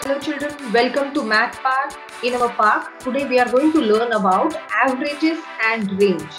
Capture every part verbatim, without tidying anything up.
Hello children, welcome to Math Park. In our park, today we are going to learn about averages and range.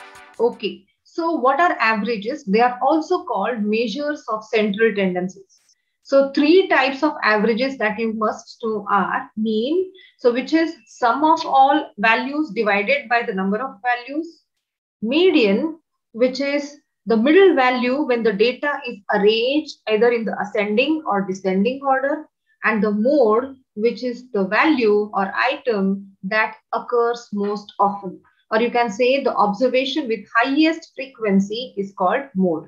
Okay, so what are averages? They are also called measures of central tendencies. So three types of averages that you must know are mean, so which is sum of all values divided by the number of values. Median, which is the middle value when the data is arranged either in the ascending or descending order, and the mode, which is the value or item that occurs most often. Or you can say the observation with highest frequency is called mode.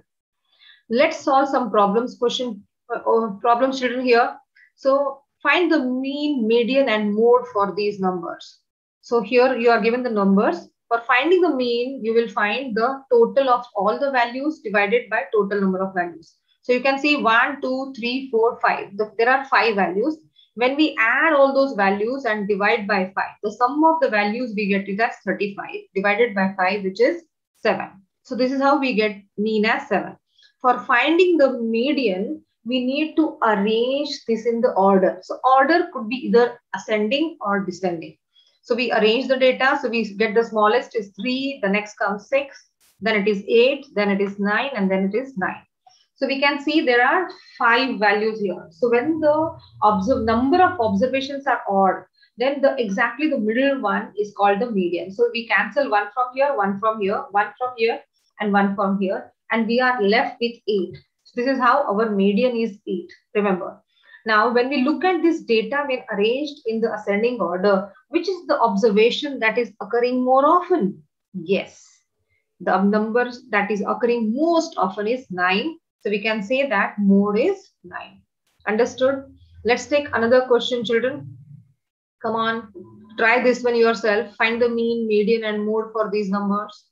Let's solve some problems question uh, or problems written here. So find the mean, median and mode for these numbers. So here you are given the numbers. For finding the mean, you will find the total of all the values divided by total number of values. So you can see one, two, three, four, five. There are five values. When we add all those values and divide by five, the sum of the values we get is as thirty-five divided by five, which is seven. So this is how we get mean as seven. For finding the median, we need to arrange this in the order. So order could be either ascending or descending. So we arrange the data. So we get the smallest is three, the next comes six, then it is eight, then it is nine, and then it is nine. So we can see there are five values here. So when the observe number of observations are odd, then the exactly the middle one is called the median. So we cancel one from here, one from here, one from here, and one from here, and we are left with eight. So this is how our median is eight. Remember. Now, when we look at this data when arranged in the ascending order, which is the observation that is occurring more often? Yes, the numbers that is occurring most often is nine. So we can say that mode is nine. Understood? Let's take another question, children. Come on, try this one yourself. Find the mean, median, and mode for these numbers.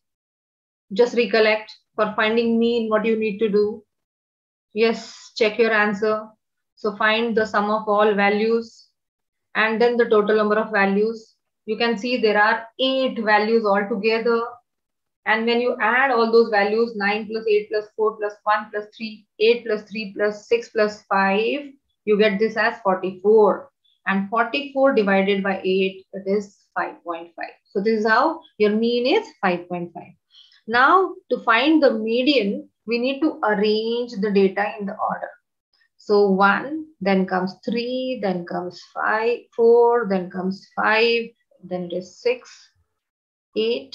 Just recollect, for finding mean, what you need to do. Yes, check your answer. So find the sum of all values and then the total number of values. You can see there are eight values altogether. And when you add all those values, nine plus eight plus four plus one plus three, eight plus three plus six plus five, you get this as forty-four. And forty-four divided by eight, that is five point five. So this is how your mean is five point five. Now to find the median, we need to arrange the data in the order. So one, then comes three, then comes five, four, then comes five, then it is six, eight,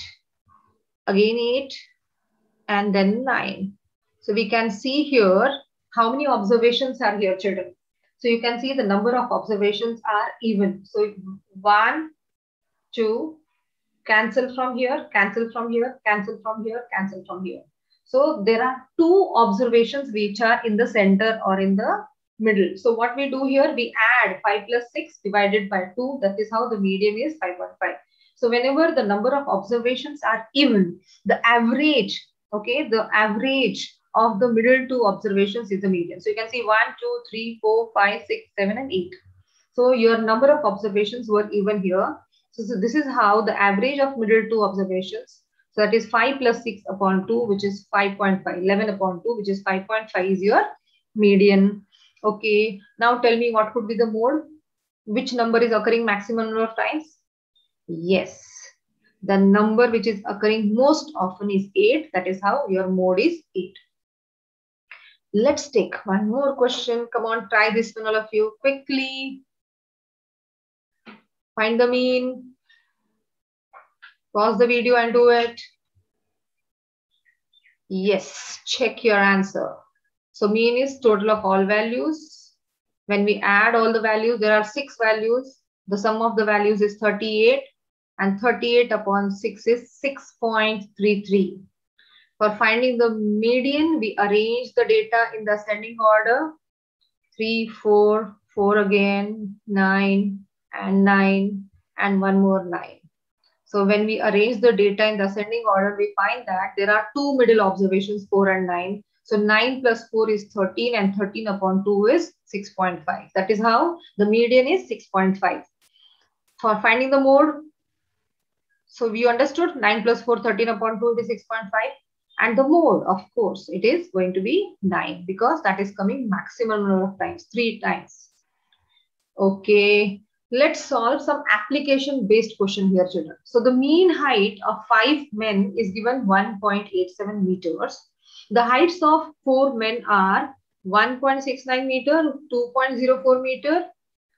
again eight, and then nine. So we can see here how many observations are here, children. So you can see the number of observations are even. So one, two, cancel from here, cancel from here, cancel from here, cancel from here. So there are two observations which are in the center or in the middle. So what we do here, we add five plus six divided by two. That is how the median is five point five. So whenever the number of observations are even, the average, okay, the average of the middle two observations is the median. So you can see one, two, three, four, five, six, seven, and eight. So your number of observations were even here. So, so this is how the average of middle two observations. So that is five plus six upon two, which is five point five. eleven upon two, which is five point five is your median. Okay. Now tell me what could be the mode. Which number is occurring maximum number of times? Yes. The number which is occurring most often is eight. That is how your mode is eight. Let's take one more question. Come on, try this one, all of you, quickly. Find the mean. Pause the video and do it. Yes, check your answer. So mean is total of all values. When we add all the values, there are six values. The sum of the values is thirty-eight, and thirty-eight upon six is six point three three. For finding the median, we arrange the data in the ascending order. three, four, four again, nine, and nine, and one more nine. So when we arrange the data in the ascending order, we find that there are two middle observations, four and nine. So nine plus four is thirteen, and thirteen upon two is six point five. That is how the median is six point five. For finding the mode, so we understood nine plus four, thirteen upon two is six point five. And the mode, of course, it is going to be nine because that is coming maximum number of times, three times. Okay, let's solve some application based question here, children. So the mean height of five men is given one point eight seven meters. The heights of four men are one point six nine meter, two point zero four meter,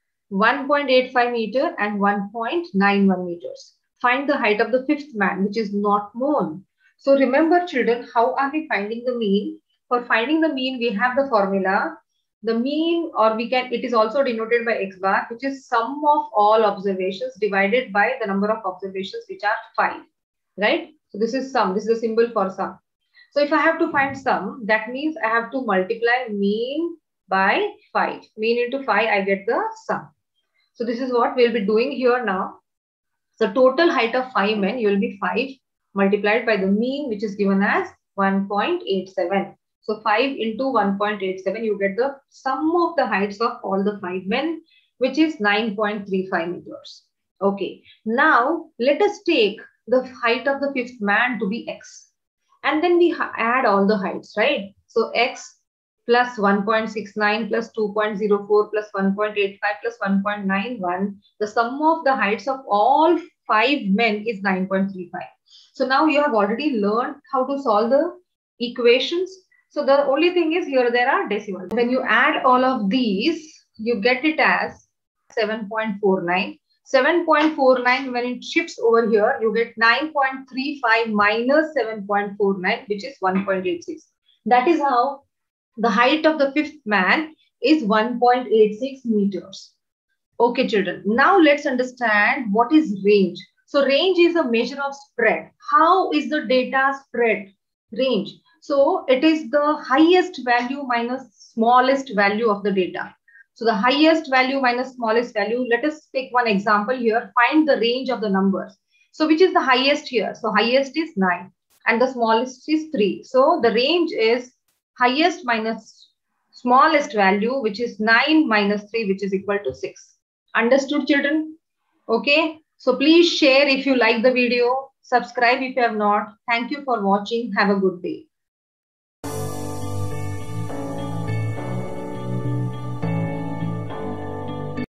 one point eight five meter and one point nine one meters. Find the height of the fifth man, which is not known. So remember, children, how are we finding the mean? For finding the mean, we have the formula. The mean, or we can, it is also denoted by x bar, which is sum of all observations divided by the number of observations, which are five, right? So this is sum. This is a symbol for sum. So if I have to find sum, that means I have to multiply mean by five. Mean into five, I get the sum. So this is what we'll be doing here now. So total height of five men, you will be five multiplied by the mean, which is given as one point eight seven. So five into one point eight seven, you get the sum of the heights of all the five men, which is nine point three five meters. Okay. Now let us take the height of the fifth man to be x. And then we add all the heights, right? So x plus one point six nine plus two point zero four plus one point eight five plus one point nine one. The sum of the heights of all five men is nine point three five. So now you have already learned how to solve the equations. So the only thing is here there are decimals. When you add all of these, you get it as seven point four nine. seven point four nine, when it shifts over here, you get nine point three five minus seven point four nine, which is one point eight six. That is how the height of the fifth man is one point eight six meters. Okay, children. Now let's understand what is range. So range is a measure of spread. How is the data spread? Range. So it is the highest value minus smallest value of the data. So the highest value minus smallest value. Let us take one example here. Find the range of the numbers. So which is the highest here? So highest is nine and the smallest is three. So the range is highest minus smallest value, which is nine minus three, which is equal to six. Understood, children? Okay. So please share if you like the video. Subscribe if you have not. Thank you for watching. Have a good day.